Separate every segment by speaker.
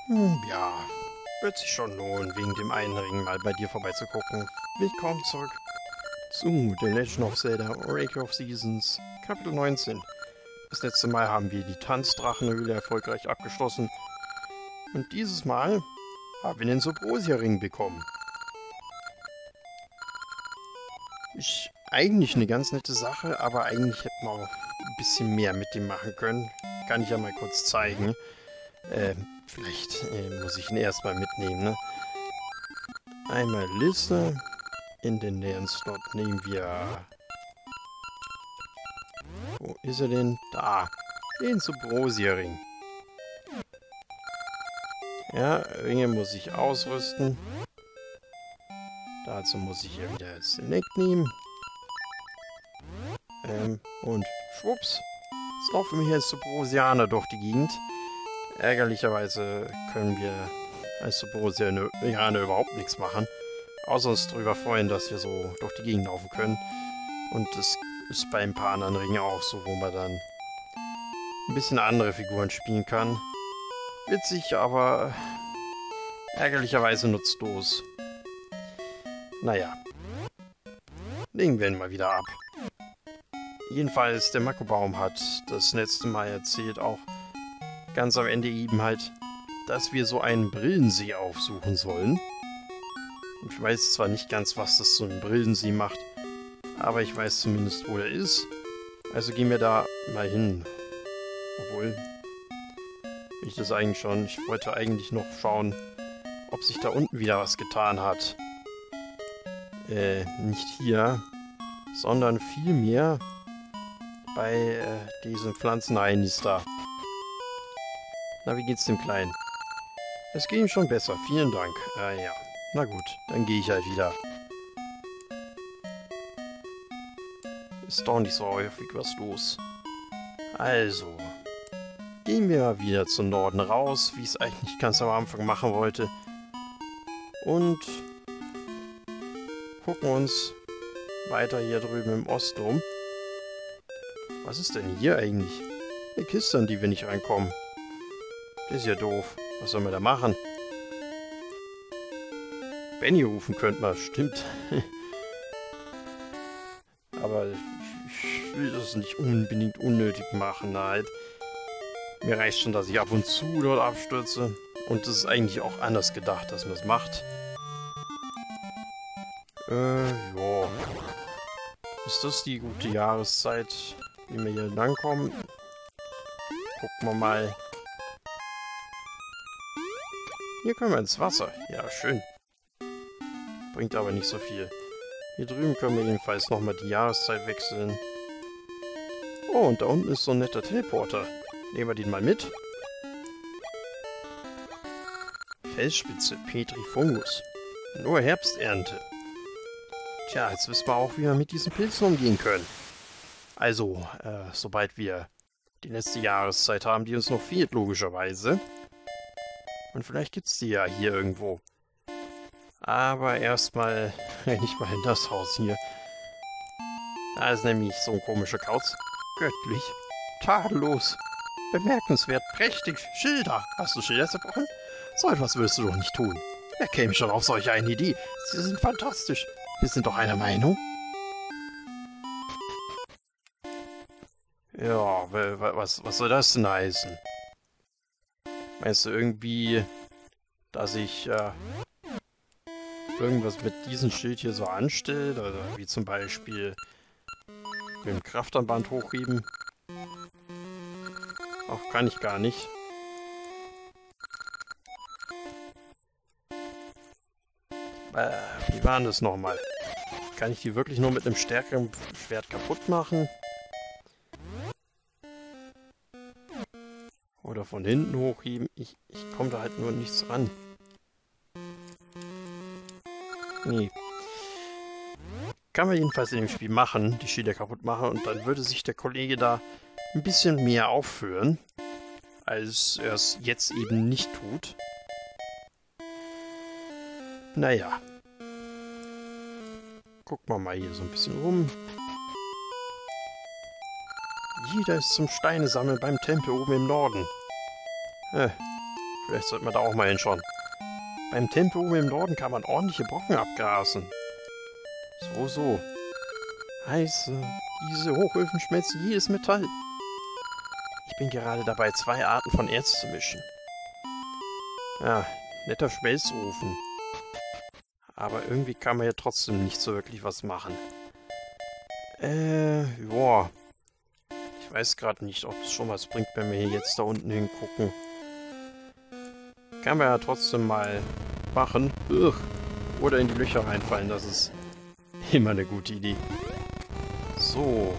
Speaker 1: Ja, wird sich schon lohnen, wegen dem einen Ring mal bei dir vorbeizugucken. Willkommen zurück zu The Legend of Zelda Oracle of Seasons, Kapitel 19. Das letzte Mal haben wir die Tanzdrachenhöhle erfolgreich abgeschlossen. Und dieses Mal haben wir den Subrosia-Ring bekommen. Ist eigentlich eine ganz nette Sache, aber eigentlich hätten wir auch ein bisschen mehr mit dem machen können. Kann ich ja mal kurz zeigen. Vielleicht muss ich ihn erstmal mitnehmen, ne? Einmal Liste. In den näheren Slot nehmen wir... Wo ist er denn? Da. Den Subrosia-Ring. Ja, Ringe muss ich ausrüsten. Dazu muss ich hier wieder Select nehmen. Und schwupps. Jetzt laufen wir hier als Subrosianer durch die Gegend. Ärgerlicherweise können wir als Subrosianer überhaupt nichts machen. Außer uns darüber freuen, dass wir so durch die Gegend laufen können. Und das ist bei ein paar anderen Ringen auch so, wo man dann ein bisschen andere Figuren spielen kann. Witzig, aber ärgerlicherweise nutzlos. Naja. Legen wir ihn mal wieder ab. Jedenfalls, der Makobaum hat das letzte Mal erzählt, auch ganz am Ende eben halt, dass wir so einen Brillensee aufsuchen sollen. Und ich weiß zwar nicht ganz, was das so ein Brillensee macht, aber ich weiß zumindest, wo er ist. Also gehen wir da mal hin. Obwohl, ich das eigentlich schon. Ich wollte eigentlich noch schauen, ob sich da unten wieder was getan hat. Nicht hier, sondern vielmehr bei diesen Pflanzenheinis da. Na, wie geht's dem Kleinen? Es geht ihm schon besser, vielen Dank. Ja. Na gut, dann gehe ich halt wieder. Ist doch nicht so häufig was los. Also, gehen wir mal wieder zum Norden raus, wie ich es eigentlich ganz am Anfang machen wollte. Und gucken uns weiter hier drüben im Osten um. Was ist denn hier eigentlich? Eine Kiste, an die wir nicht reinkommen. Das ist ja doof. Was sollen wir da machen? Benny rufen könnte man, stimmt. Aber ich will das nicht unbedingt unnötig machen, halt. Mir reicht schon, dass ich ab und zu dort abstürze. Und das ist eigentlich auch anders gedacht, dass man es macht. Ja. Ist das die gute Jahreszeit, wie wir hier langkommen? Gucken wir mal. Hier können wir ins Wasser. Ja, schön. Bringt aber nicht so viel. Hier drüben können wir jedenfalls nochmal die Jahreszeit wechseln. Oh, und da unten ist so ein netter Teleporter. Nehmen wir den mal mit. Felsspitze, Petrifungus. Nur Herbsternte. Tja, jetzt wissen wir auch, wie wir mit diesen Pilzen umgehen können. Also, sobald wir die letzte Jahreszeit haben, die uns noch fehlt, logischerweise. Und vielleicht gibt es die ja hier irgendwo. Aber erstmal renne ich mal in das Haus hier. Da ist nämlich so ein komischer Kauz. Göttlich. Tadellos. Bemerkenswert. Prächtig. Schilder. Hast du Schilder zerbrochen? So etwas würdest du doch nicht tun. Wer käme schon auf solch eine Idee? Sie sind fantastisch. Wir sind doch einer Meinung. Ja, was soll das denn heißen? Meinst du irgendwie, dass ich irgendwas mit diesem Schild hier so anstellt? Oder wie zum Beispiel mit dem Kraftarmband hochheben? Auch kann ich gar nicht. Wie war denn das nochmal? Kann ich die wirklich nur mit einem stärkeren Schwert kaputt machen? Oder von hinten hochheben? Ich komme da halt nur nichts ran. Nee. Kann man jedenfalls in dem Spiel machen, die Schilder kaputt machen, und dann würde sich der Kollege da ein bisschen mehr aufführen, als er es jetzt eben nicht tut. Naja. Gucken wir mal hier so ein bisschen rum. Jeder ist zum Steine sammeln beim Tempel oben im Norden. Vielleicht sollte man da auch mal hinschauen. Beim Tempel oben im Norden kann man ordentliche Brocken abgrasen. So. Heiße, diese Hochöfen schmelzen jedes Metall. Ich bin gerade dabei, 2 Arten von Erz zu mischen. Ja, netter Schmelzofen. Aber irgendwie kann man ja trotzdem nicht so wirklich was machen. Joa. Ich weiß gerade nicht, ob es schon was bringt, wenn wir hier jetzt da unten hingucken. Kann man ja trotzdem mal machen. Oder in die Löcher reinfallen, das ist immer eine gute Idee. So.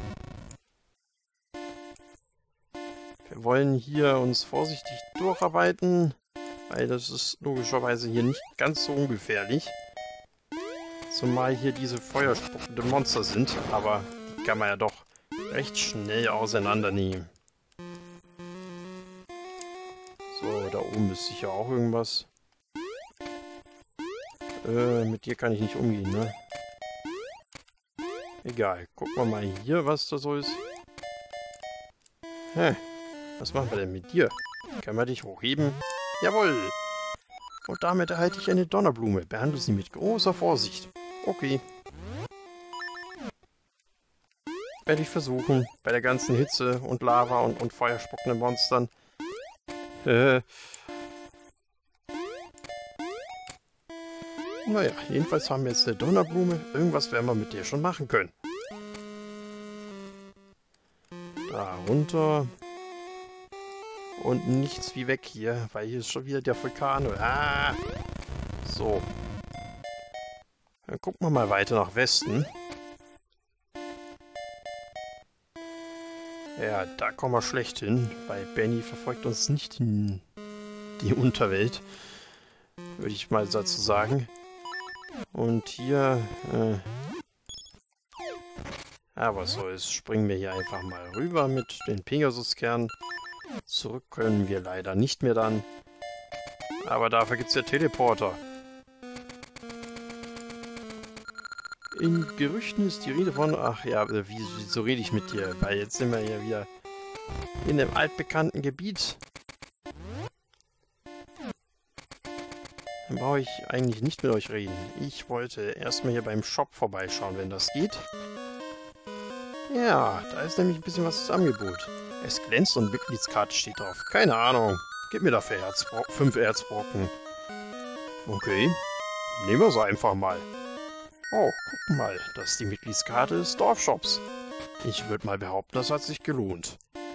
Speaker 1: Wir wollen hier uns vorsichtig durcharbeiten, weil das ist logischerweise hier nicht ganz so ungefährlich. Zumal hier diese feuerspuckenden Monster sind, aber die kann man ja doch recht schnell auseinandernehmen. So, da oben ist sicher auch irgendwas. Mit dir kann ich nicht umgehen, ne? Egal, gucken wir mal hier, was da so ist. Hä? Was machen wir denn mit dir? Können wir dich hochheben? Jawohl! Und damit erhalte ich eine Donnerblume. Behandle sie mit großer Vorsicht. Okay. Werde ich versuchen, bei der ganzen Hitze und Lava und feuerspuckenden Monstern. Naja, jedenfalls haben wir jetzt eine Donnerblume. Irgendwas werden wir mit der schon machen können. Da runter. Und nichts wie weg hier, weil hier ist schon wieder der Vulkan. Ah! So. Dann gucken wir mal weiter nach Westen. Ja, da kommen wir schlecht hin, weil Benny verfolgt uns nicht in die Unterwelt. Würde ich mal dazu sagen. Und hier, aber so ist, springen wir hier einfach mal rüber mit den Pegasuskernen. Zurück können wir leider nicht mehr dann. Aber dafür gibt es ja Teleporter. In Gerüchten ist die Rede von... Ach ja, wieso rede ich mit dir? Weil jetzt sind wir ja wieder in dem altbekannten Gebiet. Dann brauche ich eigentlich nicht mit euch reden. Ich wollte erstmal hier beim Shop vorbeischauen, wenn das geht. Ja, da ist nämlich ein bisschen was im Angebot. Es glänzt und Mitgliedskarte steht drauf. Keine Ahnung. Gib mir dafür 5 Erzbrocken. Okay. Nehmen wir sie einfach mal. Oh, guck mal. Das ist die Mitgliedskarte des Dorfshops. Ich würde mal behaupten, das hat sich gelohnt.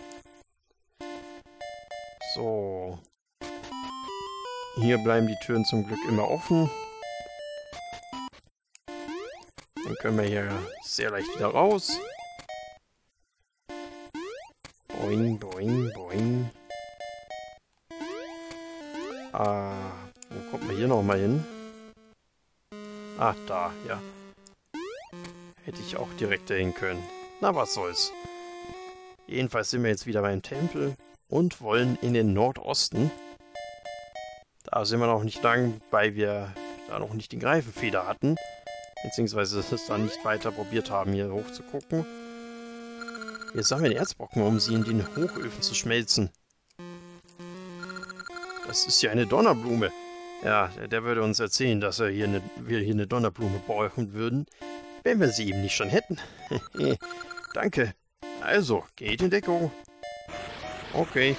Speaker 1: So. Hier bleiben die Türen zum Glück immer offen. Dann können wir hier sehr leicht wieder raus. Boing, boing, boing. Wo kommt man hier nochmal hin? Ah, da, ja. Hätte ich auch direkt dahin können. Na, was soll's. Jedenfalls sind wir jetzt wieder beim Tempel und wollen in den Nordosten. Da sind wir noch nicht lang, weil wir da noch nicht die Greifenfeder hatten. Beziehungsweise es dann nicht weiter probiert haben, hier hoch zu gucken. Wir sammeln Erzbrocken, um sie in den Hochöfen zu schmelzen. Das ist ja eine Donnerblume. Ja, der würde uns erzählen, dass wir hier eine Donnerblume brauchen würden, wenn wir sie eben nicht schon hätten. Danke. Also, geht in Deckung. Okay.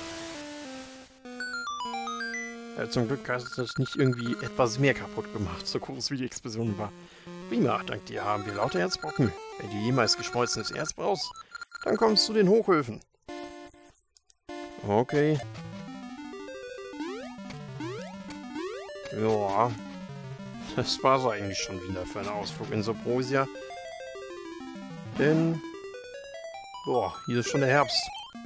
Speaker 1: Ja, zum Glück hat das nicht irgendwie etwas mehr kaputt gemacht, so groß wie die Explosion war. Prima, dank dir haben wir lauter Erzbrocken. Wenn du jemals geschmolzenes Erz brauchst, dann kommst du zu den Hochöfen. Okay. Ja, das war's eigentlich schon wieder für einen Ausflug in Subrosia. Denn, boah, hier ist schon der Herbst.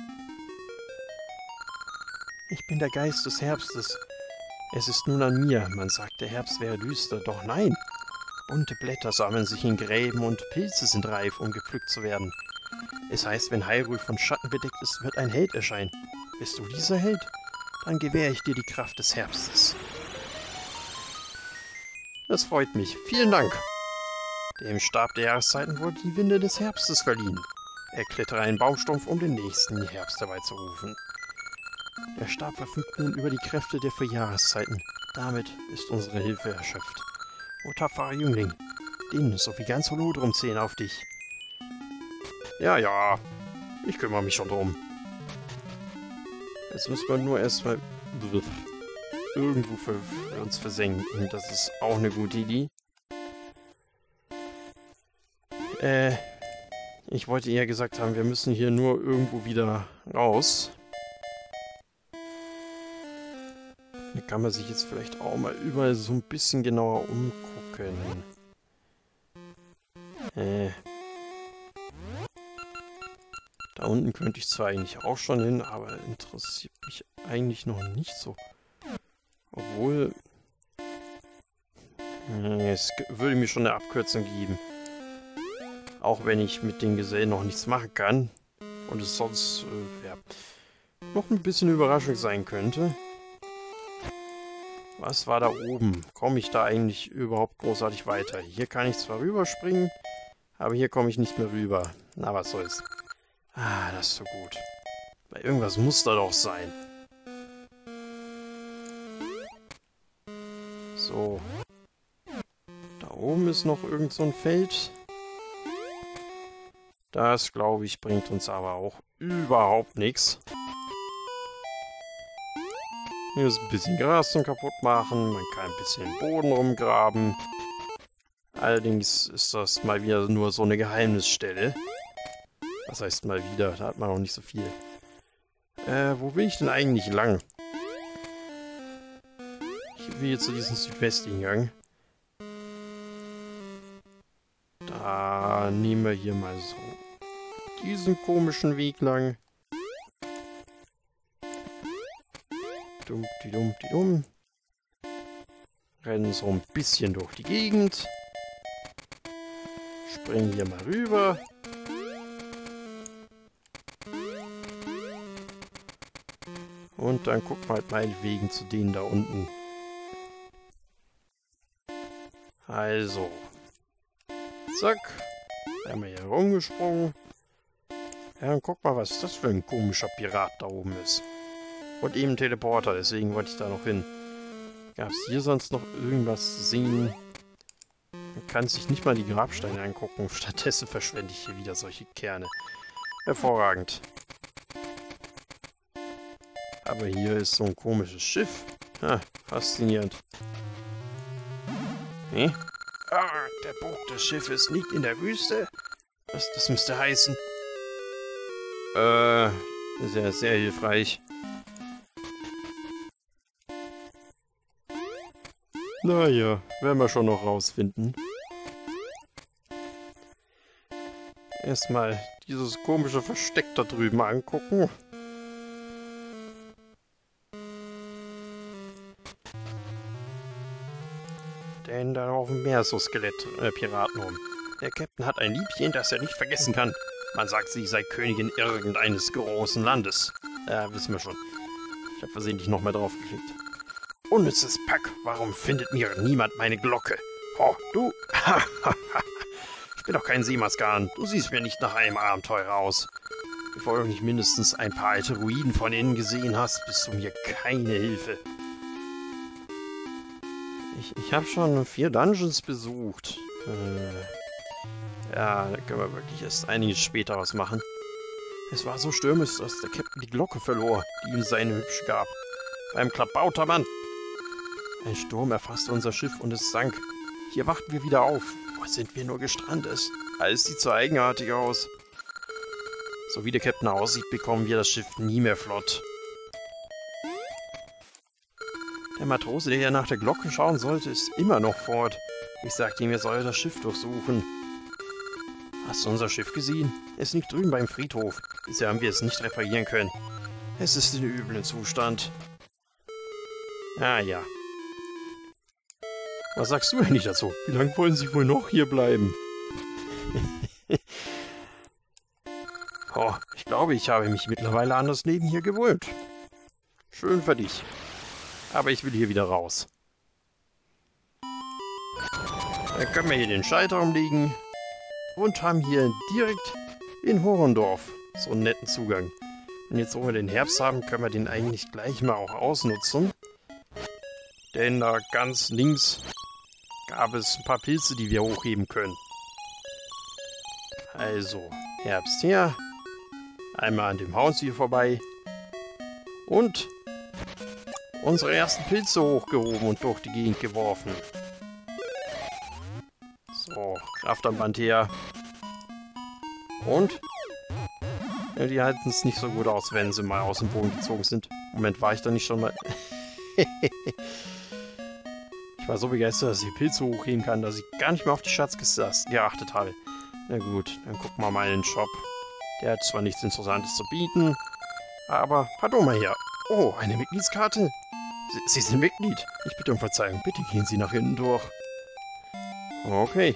Speaker 1: Ich bin der Geist des Herbstes. Es ist nun an mir. Man sagt, der Herbst wäre düster, doch nein. Bunte Blätter sammeln sich in Gräben und Pilze sind reif, um gepflückt zu werden. Es heißt, wenn Hyrule von Schatten bedeckt ist, wird ein Held erscheinen. Bist du dieser Held? Dann gewähre ich dir die Kraft des Herbstes. Das freut mich. Vielen Dank. Dem Stab der Jahreszeiten wurde die Winde des Herbstes verliehen. Erklettere einen Baumstumpf, um den nächsten Herbst herbeizurufen. Der Stab verfügt nun über die Kräfte der 4 Jahreszeiten. Damit ist unsere Hilfe erschöpft. O tapferer Jüngling, Din sowie ganz Holodrum zählen auf dich. Ja, ja, ich kümmere mich schon drum. Jetzt müssen wir nur erstmal irgendwo für uns versenken. Das ist auch eine gute Idee. Ich wollte eher gesagt haben, wir müssen hier nur irgendwo wieder raus. Da kann man sich jetzt vielleicht auch mal überall so ein bisschen genauer umgucken. Da unten könnte ich zwar eigentlich auch schon hin, aber interessiert mich eigentlich noch nicht so. Obwohl... es würde mir schon eine Abkürzung geben. Auch wenn ich mit den Gesellen noch nichts machen kann. Und es sonst, ja, noch ein bisschen Überraschung sein könnte. Was war da oben? Komme ich da eigentlich überhaupt großartig weiter? Hier kann ich zwar rüberspringen, aber hier komme ich nicht mehr rüber. Na, was soll's. Ah, das ist so gut. Weil irgendwas muss da doch sein. So. Da oben ist noch irgend so ein Feld. Das, glaube ich, bringt uns aber auch überhaupt nichts. Hier ist ein bisschen Gras zum kaputt machen. Man kann ein bisschen Boden rumgraben. Allerdings ist das mal wieder nur so eine Geheimnisstelle. Was heißt mal wieder? Da hat man noch nicht so viel. Wo will ich denn eigentlich lang? Ich will jetzt zu diesem Südwesteingang. Da nehmen wir hier mal so diesen komischen Weg lang. Dumm. Rennen so ein bisschen durch die Gegend. Springen hier mal rüber. Und dann gucken wir halt meinetwegen zu denen da unten. Also. Zack. Einmal hier rumgesprungen. Ja, und guck mal, was das für ein komischer Pirat da oben ist. Und eben Teleporter, deswegen wollte ich da noch hin. Gab es hier sonst noch irgendwas zu sehen? Man kann sich nicht mal die Grabsteine angucken. Stattdessen verschwende ich hier wieder solche Kerne. Hervorragend. Aber hier ist so ein komisches Schiff. Ah, faszinierend. Hm? Ah, der Bug des Schiffes liegt in der Wüste? Was das müsste heißen? Sehr, sehr hilfreich. Naja, werden wir schon noch rausfinden. Erstmal dieses komische Versteck da drüben angucken. Denn da auf dem Meer ist so Skelett-Piraten rum. Der Captain hat ein Liebchen, das er nicht vergessen kann. Man sagt, sie sei Königin irgendeines großen Landes. Ja, wissen wir schon. Ich habe versehentlich noch mal drauf geklickt. Unnützes Pack, warum findet mir niemand meine Glocke? Oh, du? Ich bin doch kein Seemaskan. Du siehst mir nicht nach einem Abenteurer aus. Bevor du nicht mindestens ein paar alte Ruinen von innen gesehen hast, bist du mir keine Hilfe. Ich habe schon 4 Dungeons besucht. Ja, da können wir wirklich erst einiges später was machen. Es war so stürmisch, dass der Captain die Glocke verlor, die ihm seine Hübsch gab. Beim Klabautermann. Ein Sturm erfasste unser Schiff und es sank. Hier wachten wir wieder auf. Wo sind wir nur gestrandet? Alles sieht so eigenartig aus. So wie der Captain aussieht, bekommen wir das Schiff nie mehr flott. Der Matrose, der ja nach der Glocke schauen sollte, ist immer noch fort. Ich sagte ihm, er solle das Schiff durchsuchen. Hast du unser Schiff gesehen? Es liegt drüben beim Friedhof. Bisher haben wir es nicht reparieren können. Es ist in üblem Zustand. Ah ja. Was sagst du eigentlich dazu? Wie lange wollen Sie wohl noch hier bleiben? Oh, ich glaube, ich habe mich mittlerweile an das Leben hier gewöhnt. Schön für dich. Aber ich will hier wieder raus. Dann können wir hier den Schalter umlegen. Und haben hier direkt in Horendorf so einen netten Zugang. Und jetzt, wo wir den Herbst haben, können wir den eigentlich gleich mal auch ausnutzen. Denn da ganz links gab es ein paar Pilze, die wir hochheben können. Also, Herbst her. Einmal an dem Haus hier vorbei. Und unsere ersten Pilze hochgehoben und durch die Gegend geworfen. So, Kraftarmband her. Und? Ja, die halten es nicht so gut aus, wenn sie mal aus dem Boden gezogen sind. Moment, war ich da nicht schon mal... Ich war so begeistert, dass ich Pilze hochheben kann, dass ich gar nicht mehr auf die Schatzkiste geachtet habe. Na gut, dann gucken wir mal in den Shop. Der hat zwar nichts Interessantes zu bieten, aber pardon mal her. Oh, eine Mitgliedskarte? Sie sind Mitglied. Ich bitte um Verzeihung. Bitte gehen Sie nach hinten durch. Okay.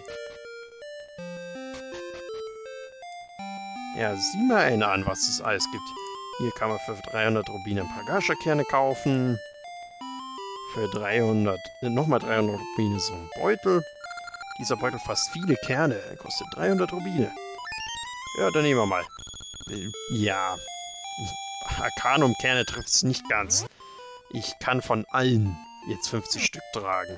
Speaker 1: Ja, sieh mal einer an, was es alles gibt. Hier kann man für 300 Rubine ein paar Gascha-Kerne kaufen. Für 300, nochmal 300 Rubine so ein Beutel. Dieser Beutel fasst viele Kerne. Er kostet 300 Rubine. Ja, dann nehmen wir mal. Ja. Arcanum-Kerne trifft es nicht ganz. Ich kann von allen jetzt 50 Stück tragen.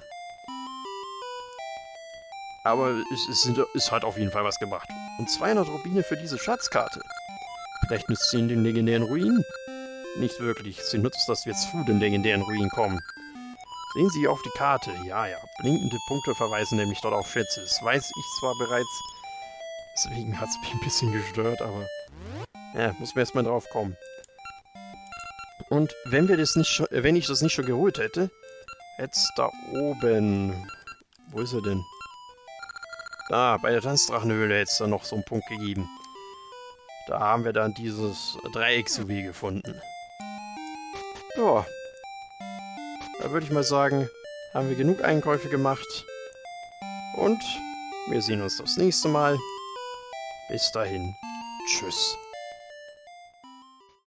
Speaker 1: Aber es hat auf jeden Fall was gebracht. Und 200 Rubine für diese Schatzkarte. Vielleicht nützt sie in den legendären Ruinen? Nicht wirklich. Sie nutzt, dass wir jetzt zu den legendären Ruinen kommen. Sehen Sie auf die Karte. Ja, ja. Blinkende Punkte verweisen nämlich dort auf Schätze. Das weiß ich zwar bereits. Deswegen hat es mich ein bisschen gestört, aber... Ja, muss mir erstmal drauf kommen. Und wenn wir das nicht schon, wenn ich das nicht schon geholt hätte, hätte es da oben... Wo ist er denn? Da, bei der Tanzdrachenhöhle hätte es da noch so einen Punkt gegeben. Da haben wir dann dieses Dreiecks-Juwel gefunden. Ja. Da würde ich mal sagen, haben wir genug Einkäufe gemacht. Und wir sehen uns das nächste Mal. Bis dahin. Tschüss.